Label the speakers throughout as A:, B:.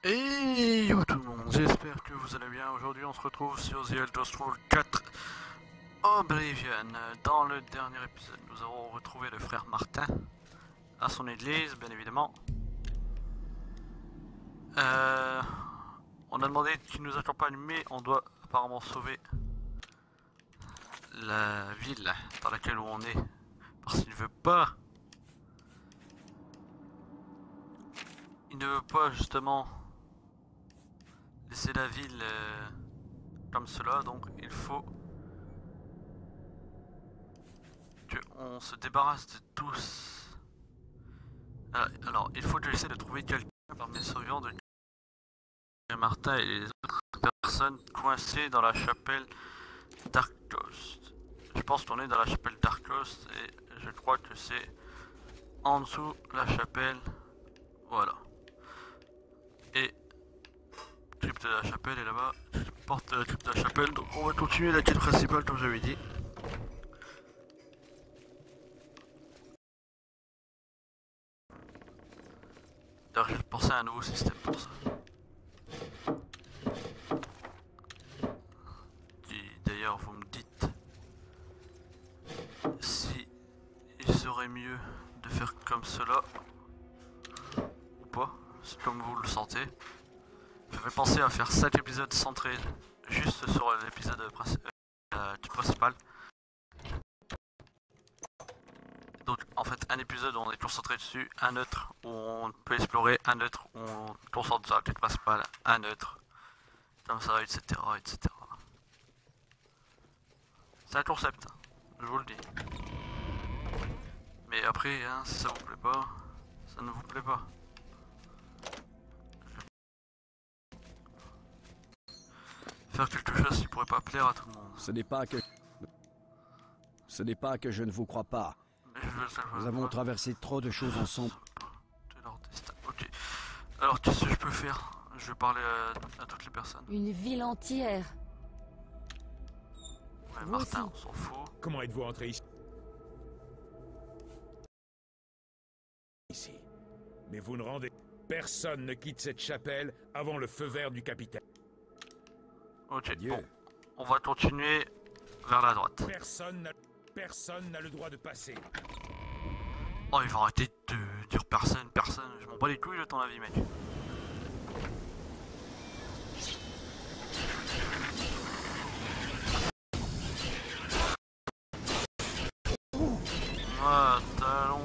A: Et yo tout le monde, j'espère que vous allez bien. Aujourd'hui on se retrouve sur The Elder Scrolls 4 Oblivion. Dans le dernier épisode nous avons retrouvé le frère Martin à son église, bien évidemment. On a demandé qu'il nous accompagne, mais on doit apparemment sauver la ville dans laquelle on est. Parce qu'il ne veut pas. Il ne veut pas justement laisser la ville comme cela, donc il faut qu'on se débarrasse de tous. Alors, il faut que j'essaie de trouver quelqu'un parmi les survivants de Martin et les autres personnes coincées dans la chapelle Dark Coast. Je pense qu'on est dans la chapelle Dark Coast et je crois que c'est en dessous la chapelle. Voilà. Et le crypte de la chapelle est là-bas. Je porte la crypte de la chapelle, donc on va continuer la quête principale comme j'avais dit. D'ailleurs, j'ai pensé à un nouveau système pour ça. D'ailleurs, vous me dites si il serait mieux de faire comme cela ou pas, c'est comme vous le sentez. Je vais penser à faire 7 épisodes centrés juste sur l'épisode principal. Donc en fait un épisode où on est concentré dessus, un autre où on peut explorer, un autre où on concentre sur la quête principale, un autre, comme ça, etc. etc. C'est un concept, je vous le dis. Mais après, hein, si ça vous plaît pas, ça ne vous plaît pas. Faire quelque chose qui pourrait pas plaire à tout le monde.
B: Ce n'est pas que je ne vous crois pas. Nous avons traversé trop de choses ensemble.
A: Ok. Alors qu'est-ce que je peux faire? Je vais parler à toutes les personnes.
C: Une ville entière.
A: Ouais,
C: Vous
A: Martin,
C: aussi.
A: on s'en fout.
D: Comment êtes-vous entré ici? Mais vous ne rendez... Personne ne quitte cette chapelle avant le feu vert du capitaine.
A: Ok,
D: Adieu.
A: bon. On va continuer vers la droite.
D: Personne n'a le droit de passer.
A: Oh, il va arrêter de dire personne. Je m'en bats les couilles de ton avis, mec. Ah, talon.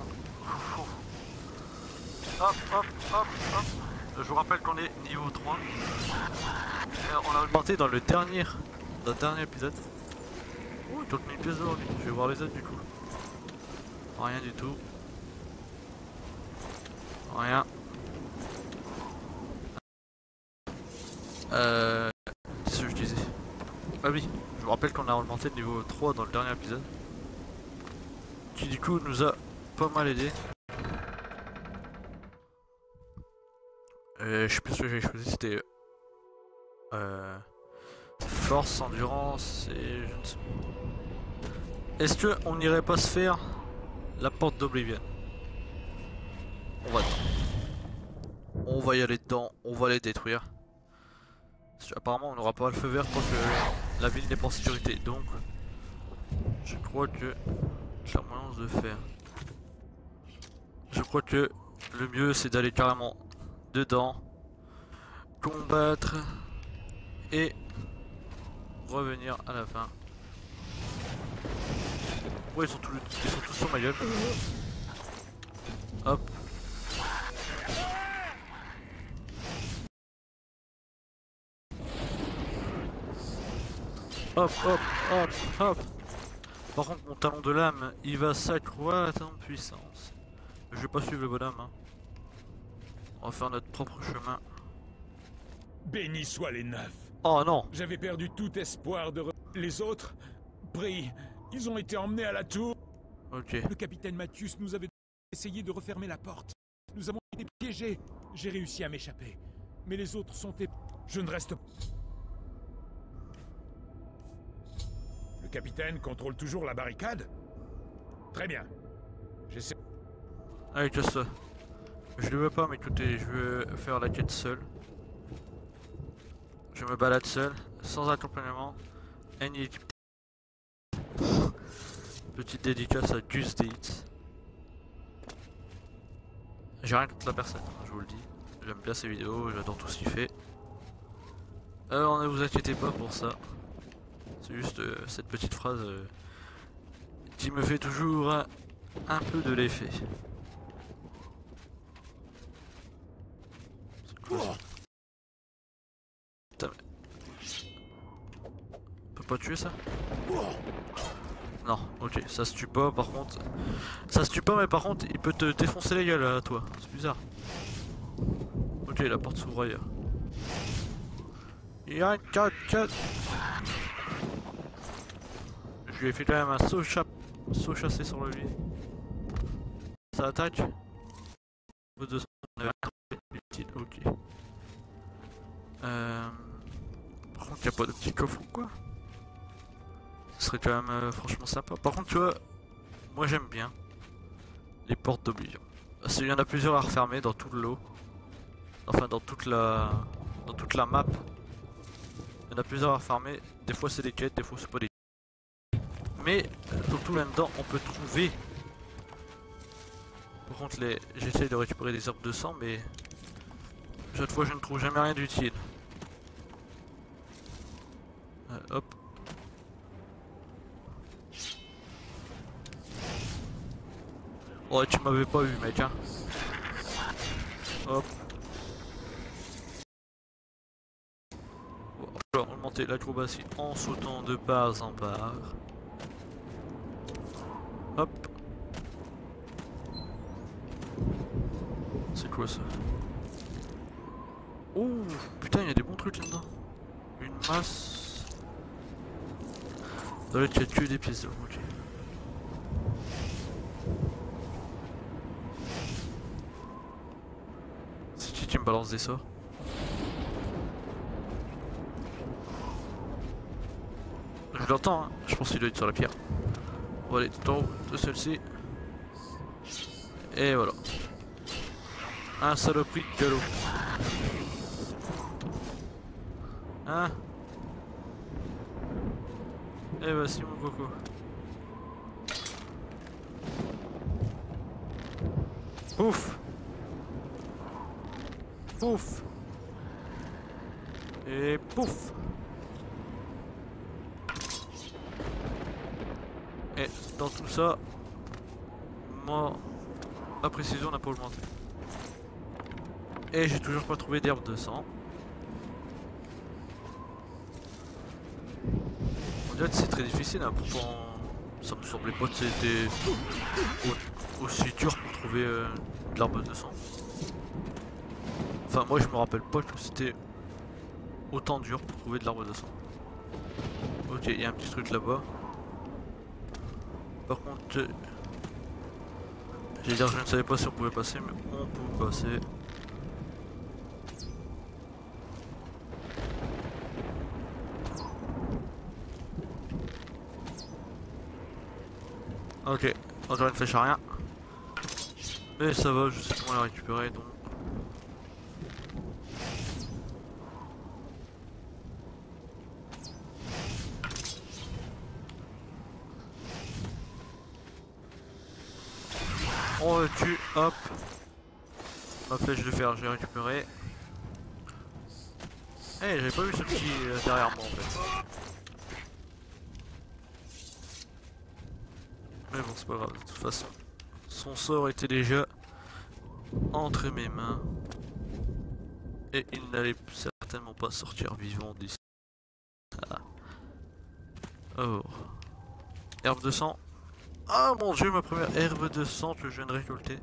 A: Hop, hop, hop, hop. Je vous rappelle qu'on est niveau 3. Et on a augmenté dans le dernier épisode. Ouh, il tourne 1000 pièces d'or, lui. Je vais voir les autres du coup. Rien du tout. Rien. Qu'est-ce que je disais? Ah oui, je vous rappelle qu'on a augmenté le niveau 3 dans le dernier épisode. Qui du coup nous a pas mal aidé. Je sais plus ce que j'ai choisi, c'était force, endurance et je ne sais pas. Est-ce que on n'irait pas se faire la porte d'Oblivion? On va y aller dedans, on va les détruire. Parce apparemment on n'aura pas le feu vert tant que la ville n'est pas en sécurité. Donc je crois que c'est la moyen de faire. Je crois que le mieux c'est d'aller carrément dedans, combattre et revenir à la fin. Ouais, ils sont tous sur ma gueule. Hop. Hop, hop, hop, hop. Par contre, mon talon de lame, il va s'accroître en puissance. Je vais pas suivre le bonhomme, hein. On va faire notre propre chemin.
D: Bénis soient les neufs.
A: Oh non!
D: J'avais perdu tout espoir de... Les autres brillent. Ils ont été emmenés à la tour.
A: Ok.
D: Le capitaine Mathius nous avait essayé de refermer la porte. Nous avons été piégés. J'ai réussi à m'échapper. Mais les autres sont... Je ne reste pas. Le capitaine contrôle toujours la barricade? Très bien. J'essaie...
A: Allez, que ça. Je le veux pas, mais écoutez, je veux faire la quête seule. Je me balade seul, sans accompagnement. Any équipe. Petite dédicace à Gus Dates. J'ai rien contre la personne, je vous le dis. J'aime bien ses vidéos, j'adore tout ce qu'il fait. Alors ne vous inquiétez pas pour ça. C'est juste cette petite phrase qui me fait toujours un peu de l'effet. C'est quoi ça? Putain, mais... On peut pas tuer ça? Non, ok, ça se tue pas par contre. Ça se tue pas, mais par contre, il peut te défoncer la gueule à toi. C'est bizarre. Ok, la porte s'ouvre ailleurs. Il y a un 4-4. Je lui ai fait quand même un saut chassé sur le lit. Ça attaque. Au bout de 200, on avait un utile, ok. Par contre, il n'y a pas de petit coffre ou quoi? Ce serait quand même franchement sympa. Par contre, tu vois, moi j'aime bien les portes d'Oblivion. Parce qu'il y en a plusieurs à refermer dans tout le lot. Enfin, dans toute la map. Il y en a plusieurs à refermer. Des fois c'est des quêtes, des fois c'est pas des quêtes. Mais, surtout là-dedans, on peut trouver. Par contre, j'essaye de récupérer des herbes de sang, mais cette fois je ne trouve jamais rien d'utile. Hop. Ouais, tu m'avais pas vu, mec, hein. Hop. On va remonter l'acrobatie en sautant de part en part. Hop. C'est quoi ça? Ouh, putain, il y a des bons trucs là-dedans. Une masse. Dans le chat, des pièces d'or, ok. C'est qui me balance des sorts? Je l'entends, hein. Je pense qu'il doit être sur la pierre. On va aller tout en haut de celle-ci. Et voilà. Un saloperie de galop. Hein? Eh bah si mon coco. Pouf! Pouf! Et pouf! Et dans tout ça, ma précision n'a pas augmenté. Et j'ai toujours pas trouvé d'herbe de sang. On dirait que c'est très difficile, hein, pourtant ça me semblait pas que c'était aussi dur pour trouver de l'herbe de sang. Enfin moi je me rappelle pas que c'était autant dur pour trouver de l'herbe de sang. Ok, il y a un petit truc là-bas. Par contre, j'allais dire je ne savais pas si on pouvait passer, mais on peut passer. Ok, encore une flèche à rien. Mais ça va, je sais comment la récupérer donc. On le tue, hop. Ma flèche de fer, j'ai récupéré. Eh, j'avais pas vu ce petit derrière moi en fait. Mais bon, c'est pas grave, de toute façon. Son sort était déjà entre mes mains. Et il n'allait certainement pas sortir vivant d'ici. Ah. Oh. Herbe de sang. Ah mon dieu, ma première herbe de sang que je viens de récolter.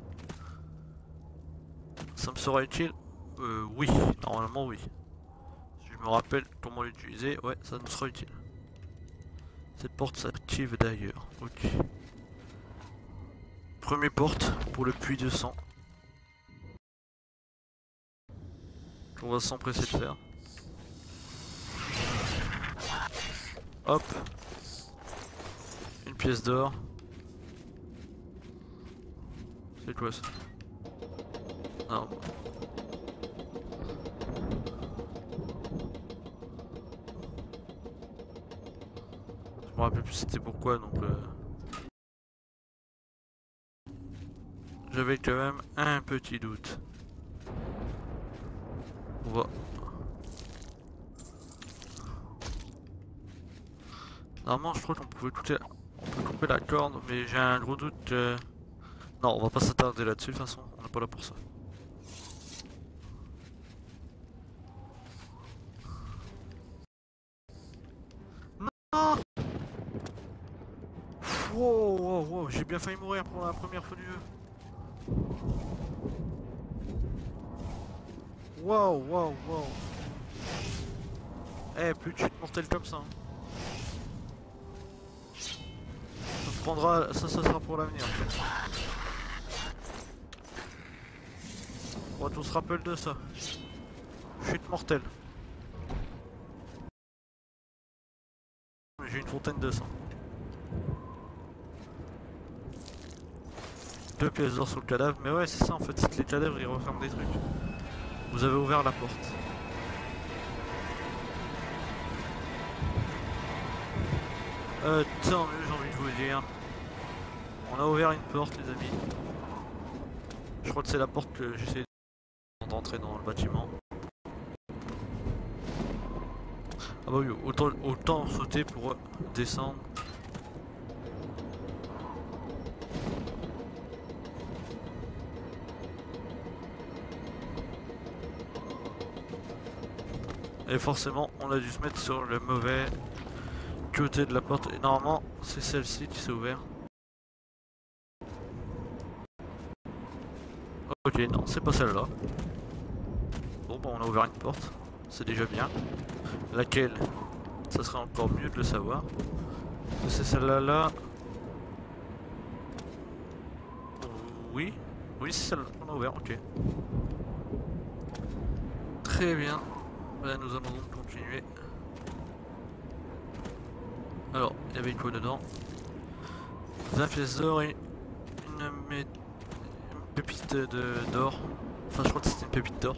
A: Ça me sera utile? Oui, normalement oui. Si je me rappelle comment l'utiliser, ouais, ça nous sera utile. Cette porte s'active d'ailleurs, ok. Première porte pour le puits de sang. Qu'on va s'empresser de faire. Hop. Une pièce d'or. C'est quoi ça? Non. me rappelle plus c'était pourquoi, donc j'avais quand même un petit doute. On va... Normalement je crois qu'on pouvait couper la corde, mais j'ai un gros doute. Non, on va pas s'attarder là-dessus de toute façon, on n'est pas là pour ça. Non. Wow, wow, wow, j'ai bien failli mourir pour la première fois du jeu. Wow, wow, wow. Eh, plus de chute mortelle comme ça. Ça prendra, ça sera pour l'avenir. On va tous se rappeler de ça. Chute mortelle. J'ai une fontaine de sang. 2 pièces d'or sur le cadavre, mais ouais c'est ça en fait, c'est que les cadavres ils referment des trucs. Vous avez ouvert la porte. Tant mieux j'ai envie de vous dire. On a ouvert une porte les amis. Je crois que c'est la porte que j'essaie d'entrer dans le bâtiment. Ah bah oui, autant sauter pour descendre. Et forcément, on a dû se mettre sur le mauvais côté de la porte. Et normalement, c'est celle-ci qui s'est ouverte. Ok, non, c'est pas celle-là. Bon, bah, on a ouvert une porte. C'est déjà bien. Laquelle? Ça serait encore mieux de le savoir. C'est celle-là là. Oui. Oui, c'est celle-là qu'on a ouvert, ok. Très bien. Là, nous allons donc continuer. Alors, il y avait quoi dedans? 20 pièces d'or et une pépite d'or. Enfin, je crois que c'était une pépite d'or.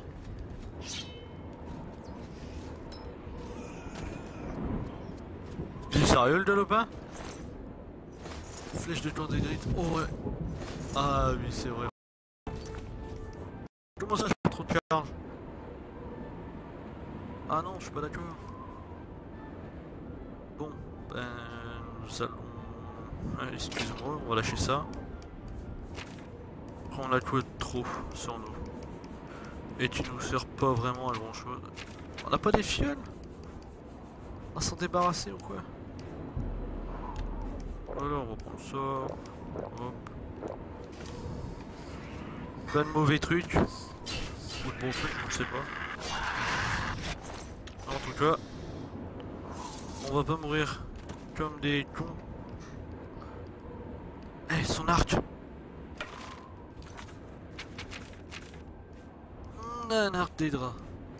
A: Tu es sérieux le dalopin? Flèche de candégrite. Oh ouais. Ah oui, c'est vrai. Comment ça, je fais trop de charge? Ah non, je suis pas d'accord. Bon, ben nous allons... excuse-moi, on va lâcher ça. On a tout trop sur nous. Et tu nous sers pas vraiment à grand chose. On n'a pas des fioles? On va s'en débarrasser ou quoi? Alors on va prendre ça. Hop. Pas de mauvais trucs. Ou de bons trucs, on sait pas. En tout cas, on va pas mourir comme des cons. Eh, son arc! Un arc des draps.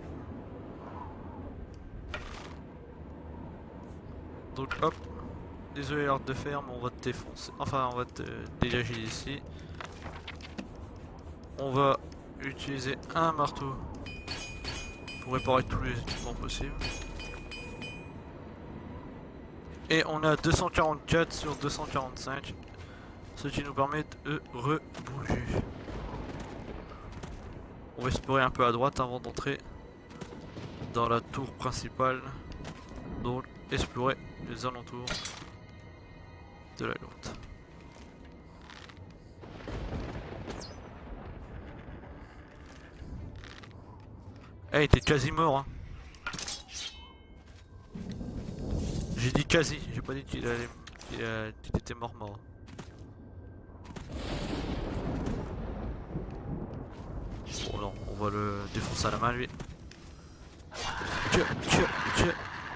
A: Donc hop, désolé l'arc de fer, mais on va te défoncer. Enfin, on va te dégager d'ici. On va utiliser un marteau pour réparer tous les équipements possibles. Et on a 244 sur 245, ce qui nous permet de rebouger. On va explorer un peu à droite avant d'entrer dans la tour principale. Donc explorer les alentours de la lourde. Hey, t'es quasi mort hein. J'ai dit quasi, j'ai pas dit qu'il était mort. Bon non, on va le défoncer à la main lui. Tiens.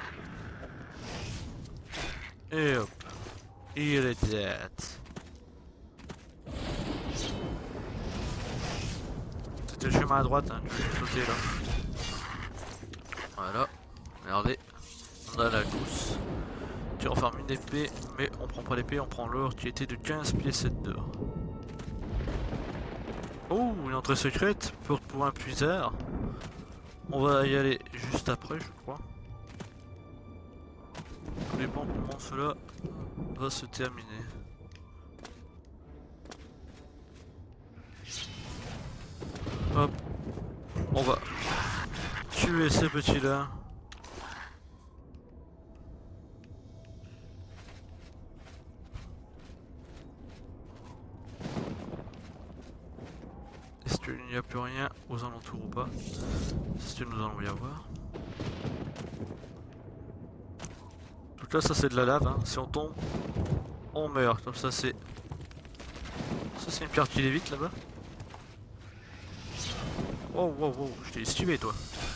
A: Et hop. Il est dead. C'était le chemin à droite, hein, tu peux sauter là. Voilà, regardez. On a la gousse. Tu refermes une épée, mais on prend pas l'épée, on prend l'or qui était de 15 pièces d'or. Oh, une entrée secrète pour un puiseur. On va y aller juste après, je crois. dépend comment cela va se terminer. Hop, on va tuer ces petits-là. Est-ce qu'il n'y a plus rien aux alentours ou pas? C'est ce que nous allons y avoir. Donc là, ça c'est de la lave, hein. Si on tombe, on meurt. Comme ça c'est... Ça c'est une pierre qui l'évite là-bas. Wow, wow, wow, je t'ai esquivé toi.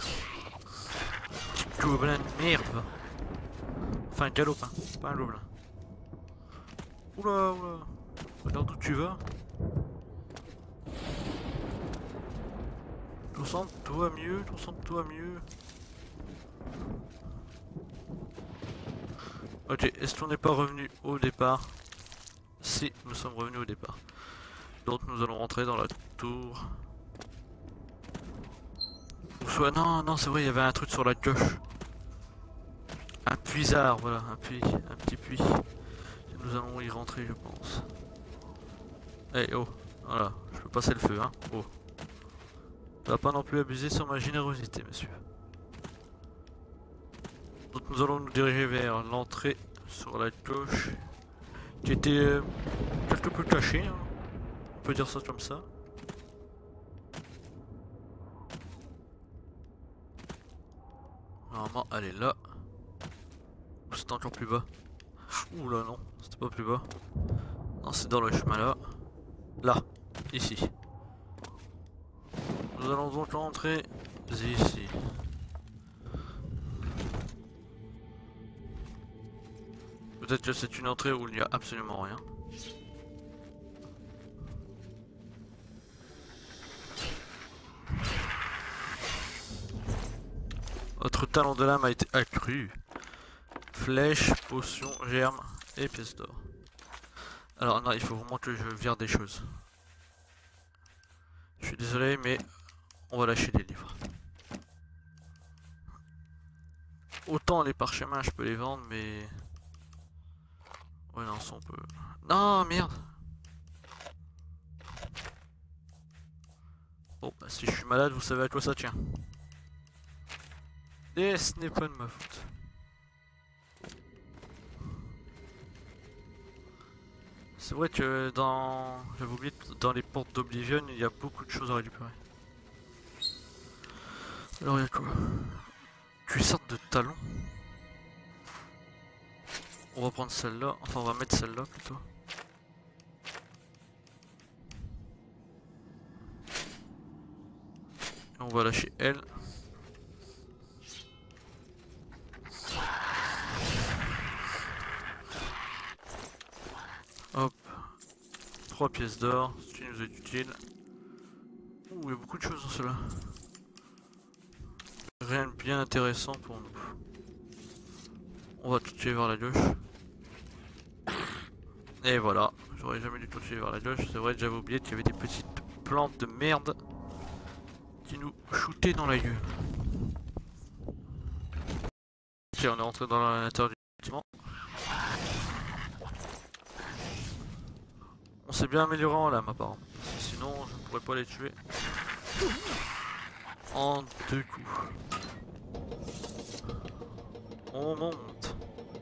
A: Petit gobelin de merde. Enfin, un galopin, pas un gobelin. Oula, oula. Regarde où tu vas. Concentre-toi mieux, concentre-toi mieux. Ok, est-ce qu'on n'est pas revenu au départ? Si, nous sommes revenus au départ. Donc nous allons rentrer dans la tour. Ou soit, non, non, c'est vrai, il y avait un truc sur la gauche. Un puisard, voilà, un petit puits. Nous allons y rentrer, je pense. Eh oh, voilà, je peux passer le feu, hein. Oh. On va pas non plus abuser sur ma générosité, monsieur. Donc nous allons nous diriger vers l'entrée sur la gauche, qui était quelque peu cachée, hein. On peut dire ça comme ça. Normalement, elle est là. Ou c'est encore plus bas? Ouh là non, c'était pas plus bas. Non, c'est dans le chemin là. Là, ici. Nous allons donc rentrer ici. Peut-être que c'est une entrée où il n'y a absolument rien. Votre talent de lame a été accru. Flèche, potion, germe et pièce d'or. Alors non, il faut vraiment que je vire des choses. Je suis désolé, mais on va lâcher des livres. Autant les parchemins, je peux les vendre, mais... Ouais, non, ça on peut... Non, merde. Bon, bah, si je suis malade, vous savez à quoi ça tient. Et ce n'est pas de ma faute. C'est vrai que dans... J'avais oublié, dans les portes d'Oblivion, il y a beaucoup de choses à récupérer. Alors il y a quoi? Cuissard de talon. On va prendre celle-là, enfin on va mettre celle-là plutôt. Et on va lâcher elle. Hop. 3 pièces d'or, ce qui nous est utile. Ouh, il y a beaucoup de choses dans cela. Rien de bien intéressant pour nous. On va tout de suite vers la gauche. Et voilà, j'aurais jamais dû tout de suite vers la gauche. C'est vrai que j'avais oublié qu'il y avait des petites plantes de merde qui nous shootaient dans la gueule. Ok, on est rentré dans l'intérieur du bâtiment. On s'est bien amélioré en lame apparemment. Sinon je ne pourrais pas les tuer en 2 coups. On monte.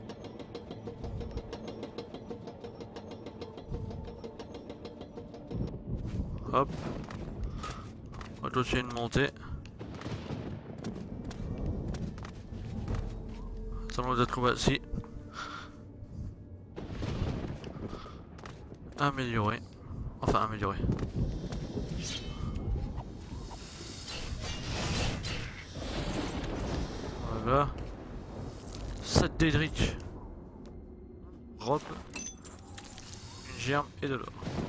A: Hop. On va continuer de monter. Attendons d'être voici. Améliorer. Enfin améliorer. Voilà. 7 dédric. Robe. Une germe et de l'or.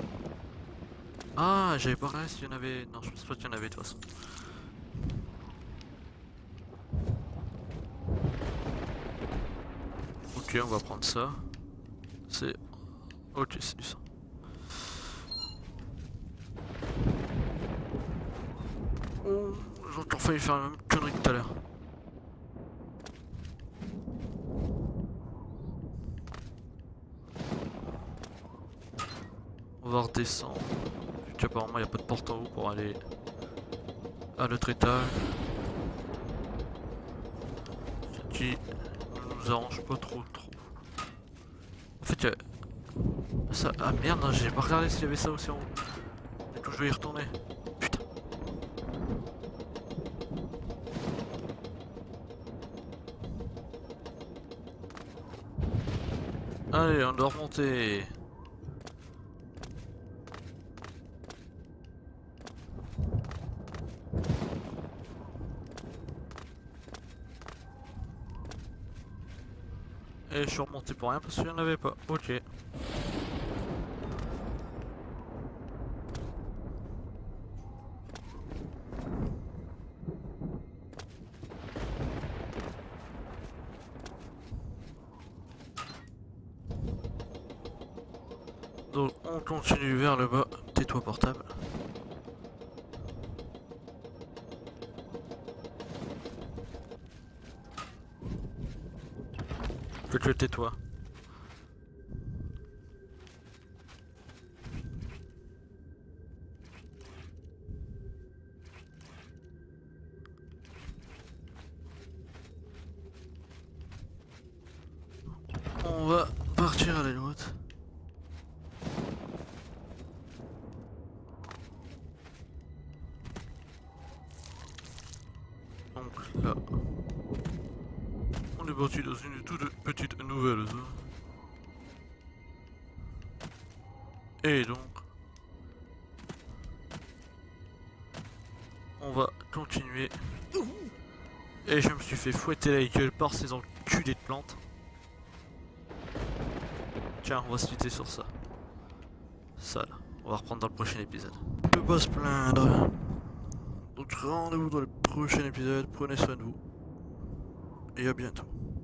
A: Ah, j'avais pas regardé s'il y en avait... Non, je pense pas qu'il y en avait de toute façon. Ok, on va prendre ça. C'est... Ok, c'est du sang. Oh, j'ai encore failli faire la même connerie que tout à l'heure. devoir descendre. Vu qu'apparemment il n'y a pas de porte en haut pour aller à l'autre étage. Ce qui ne nous arrange pas trop. En fait, ça... Ah merde, j'ai pas regardé s'il y avait ça aussi en haut. Du coup, je vais y retourner. Putain. Allez, on doit remonter. Et je suis remonté pour rien parce qu'il n'y en avait pas. Ok. Donc on continue vers le bas. Tais-toi portable. Que tais-toi. On va partir à la droite. Donc là, on est parti dans une toute petite nouvelle zone. Et donc, on va continuer. Et je me suis fait fouetter la gueule par ces enculés de plantes. Tiens, on va se quitter sur ça. Ça là, on va reprendre dans le prochain épisode. Ne pas se plaindre. Donc rendez-vous dans le prochain épisode, prenez soin de vous. Et à bientôt.